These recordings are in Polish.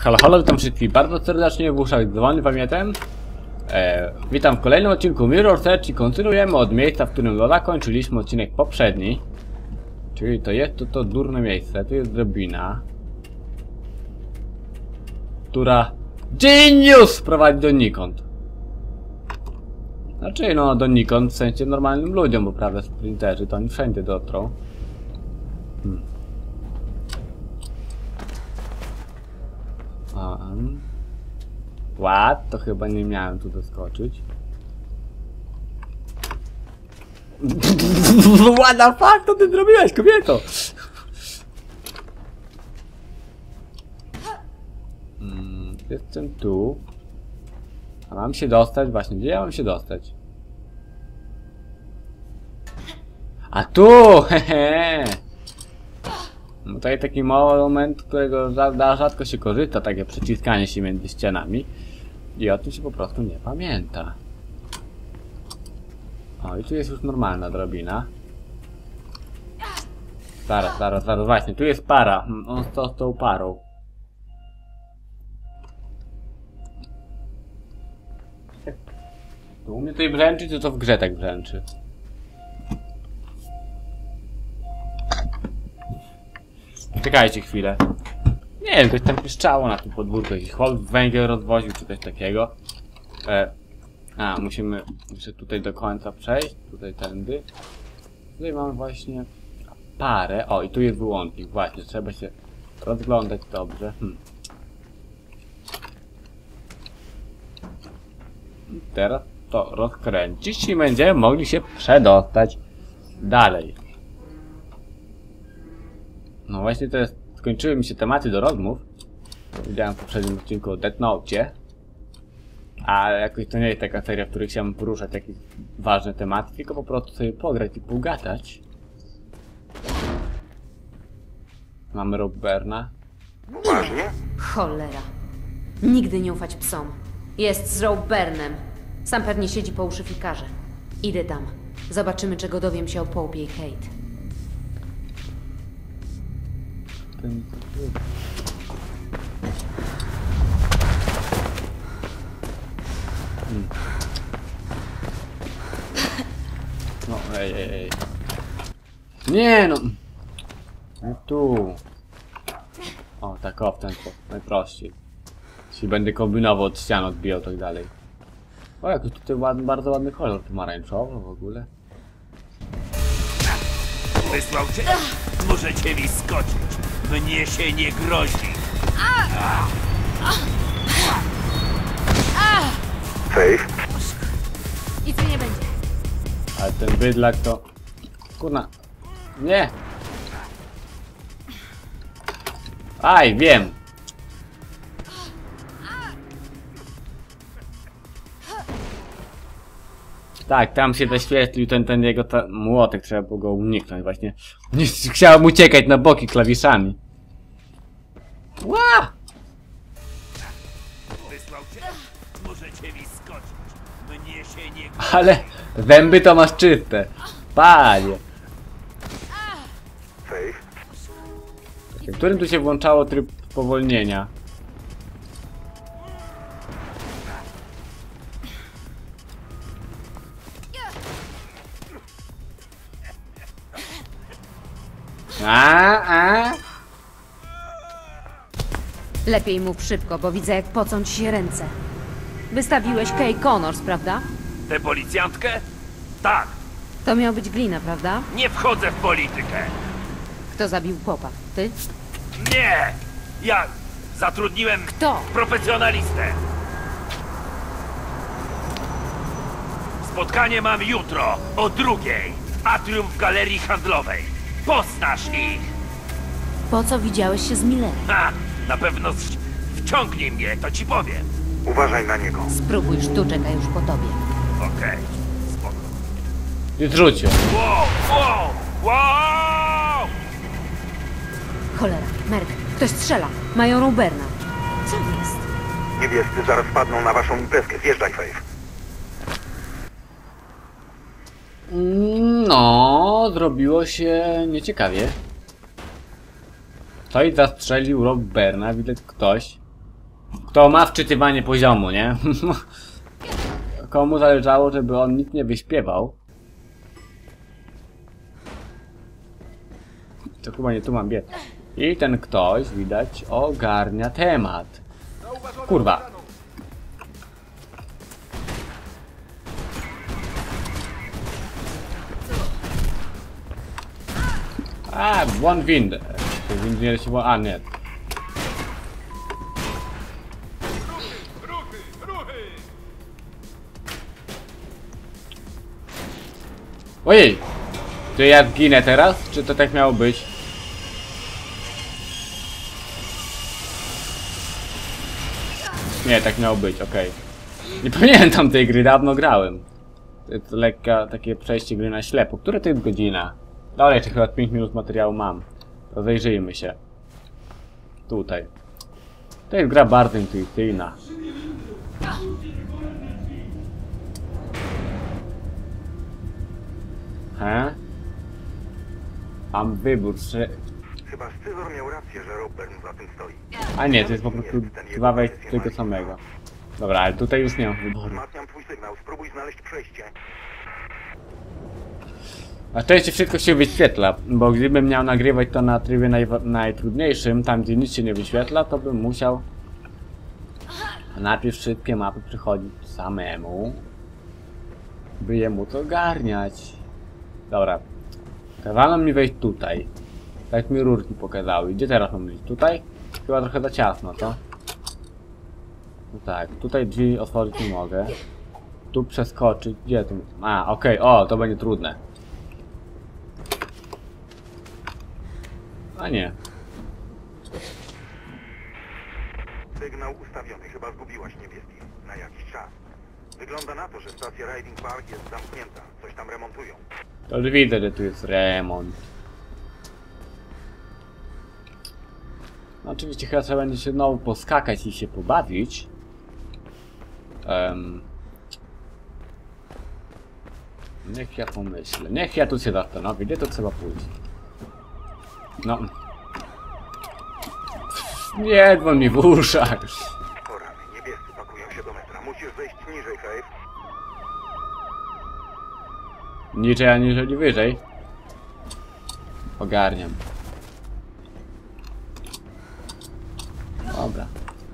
Halo, halo, witam wszystkich bardzo serdecznie w uszach dzwony, pamiętam. Witam w kolejnym odcinku Mirror's Edge i kontynuujemy od miejsca, w którym zakończyliśmy odcinek poprzedni. Czyli to jest to durne miejsce, tu jest drabina, która Genius prowadzi donikąd. Znaczy no donikąd w sensie normalnym ludziom, bo prawie sprinterzy to oni wszędzie dotrą. What? To chyba nie miałem tu doskoczyć. What the fuck? To ty zrobiłeś, kobieto? Jestem tu. A mam się dostać? Właśnie, gdzie ja mam się dostać? A tu! Hehe! No tutaj taki moment, którego rzadko się korzysta, takie przyciskanie się między ścianami. I o tym się po prostu nie pamięta. O, i tu jest już normalna drabina. Zaraz, właśnie, tu jest para. On z tą parą. Tu u mnie tutaj brzęczy, czy to w grze tak brzęczy? Czekajcie chwilę. Nie wiem, coś tam piszczało na tym podwórku, jakiś chłop węgiel rozwoził, czy coś takiego. Musimy jeszcze tutaj do końca przejść, tutaj tędy. Tutaj mamy właśnie parę. O, i tu jest wyłącznik, właśnie, trzeba się rozglądać dobrze. Teraz to rozkręcić i będziemy mogli się przedostać dalej. No właśnie teraz skończyły mi się tematy do rozmów. Widziałem w poprzednim odcinku o Death Note'cie. A jakoś to nie jest taka seria, w której chciałem poruszać jakieś ważne tematy, tylko po prostu sobie pograć i pogadać. Mamy Robberna. Ważnie? Cholera. Nigdy nie ufać psom. Jest z Robbernem. Sam pewnie siedzi po uszy w karze. Idę tam. Zobaczymy, czego dowiem się o Pope i Kate. No, ej. Nie no! No tu. O, tak o, w ten sposób, najprościej. Jeśli będę kombinował, od ścian odbijał, tak dalej. O, jak tutaj bardzo ładny kolor pomarańczowy w ogóle. Wysłał cię? Możecie mi skoczyć. Mnie się nie grozi. Faith? Nic nie będzie. Ale ten bydlak to... Kurna. Nie! Aj, wiem! Tak, tam się zaświetlił ten jego młotek, trzeba było go uniknąć właśnie. Nie chciałem uciekać na boki klawiszami. Ła! Wysłał cię? Możecie mi skoczyć. Mnie się nie grozi. Ale zęby to masz czyste. Panie. Faith? W którym tu się włączało tryb spowolnienia? Lepiej mów szybko, bo widzę, jak pocą ci się ręce. Wystawiłeś Kay Connors, prawda? Tę policjantkę? Tak. To miał być Glina, prawda? Nie wchodzę w politykę. Kto zabił Popa? Ty? Nie! Ja zatrudniłem Kto? profesjonalistę. Spotkanie mam jutro o 2:00. Atrium w galerii handlowej. Poznasz ich. Po co widziałeś się z Millerem? Ha! Na pewno wciągnij mnie, to ci powiem. Uważaj na niego. Spróbuj sztuczek, a już po tobie. Okej, spoko. I zrzucił. Wow! Cholera, Merk, ktoś strzela. Mają Robberna. Co jest? Niebiescy zaraz padną na waszą imprezkę. Zjeżdżaj, Faith. No, zrobiło się nieciekawie. Ktoś zastrzelił Robberna, widać ktoś. Kto ma wczytywanie poziomu, nie? Komu zależało, żeby on nic nie wyśpiewał. To chyba nie tu mam biec. I ten ktoś, widać, ogarnia temat. Kurwa. A, one wind. To wind nie się... A, nie. Ojej! Czy ja zginę teraz? Czy to tak miało być? Nie, tak miało być, okej. Nie pamiętam tej gry, dawno grałem. To jest lekka takie przejście gry na ślepo. Która to jest godzina? Dobra, jeszcze chyba 5 minut materiału mam. Rozejrzyjmy się. Tutaj. To jest gra bardzo intuicyjna. He? Mam wybór, że... Chyba Scyzor miał rację, że Robert za tym stoi. A nie, to jest po prostu dwa wejścia tego samego. Dobra, ale tutaj już nie mam wyboru. Wzmacniam twój sygnał, spróbuj znaleźć przejście. Na szczęście wszystko się wyświetla, bo gdybym miał nagrywać to na trybie najtrudniejszym, tam gdzie nic się nie wyświetla, to bym musiał najpierw wszystkie mapy przychodzić samemu, by je móc ogarniać. Dobra, kazano mi wejść tutaj. Tak mi rurki pokazały. Gdzie teraz mam iść? Tutaj? Chyba trochę za ciasno, co? No tak, tutaj drzwi otworzyć nie mogę. Tu przeskoczyć. Gdzie tu? A, okej, o, to będzie trudne. A nie. Sygnał ustawiony, chyba zgubiłaś niebieski. Na jakiś czas. Wygląda na to, że stacja Riding Park jest zamknięta. Coś tam remontują. To już widzę, że tu jest remont. No oczywiście chyba trzeba będzie się znowu poskakać i się pobawić. Niech ja pomyślę. Niech ja tu się zastanowię, gdzie to trzeba pójść. No. Nie, dzwon mi w uszach. O rany, niebiescy pakują się do metra. Musisz zejść niżej, Faith. Niżej, aniżeli wyżej. Ogarniam. Dobra.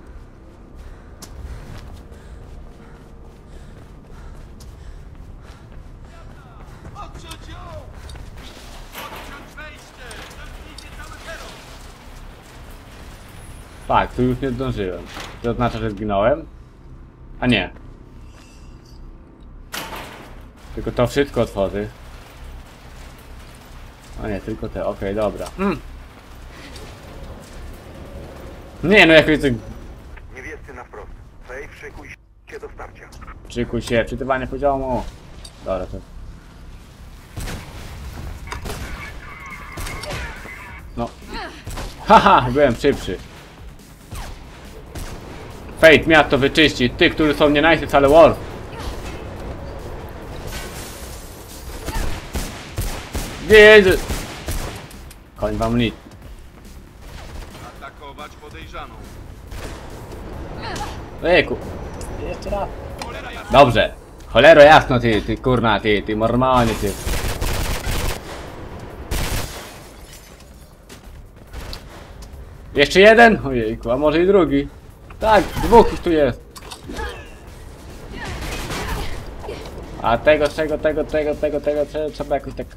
Tak, tu już nie zdążyłem. To oznacza, że zginąłem? A nie. Tylko to wszystko otworzy. A nie, tylko te, okej, dobra. Nie, no jakoś tak... Niebiescy na wprost. Faith, szykuj się do starcia. Szykuj się, czytywanie poziomu. Dobra, to... No. Haha, byłem szybszy. Fate miał to wyczyścić. Ty, którzy są nie najpierw, ale war. Wiedzę. Koń wam nic. Atakować podejrzaną. Ejku. Jeszcze raz. Dobrze. Cholero jasno, ty kurna, ty mormonie, ty. Jeszcze jeden? Ojejku, a może i drugi. Tak, dwóch już tu jest. A tego trzeba jakoś tak...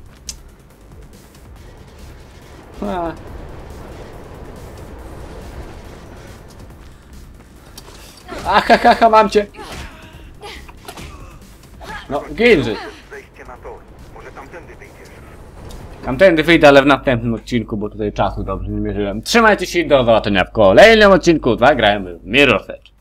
Ahahaha, mam cię! No, ginży! Zejście na tor. Może tamtędy wyjdziesz. Tamtędy wyjdę, ale w następnym odcinku, bo tutaj czasu dobrze nie mierzyłem. Trzymajcie się i do zobaczenia w kolejnym odcinku. Zagrajmy w Mirror's Edge.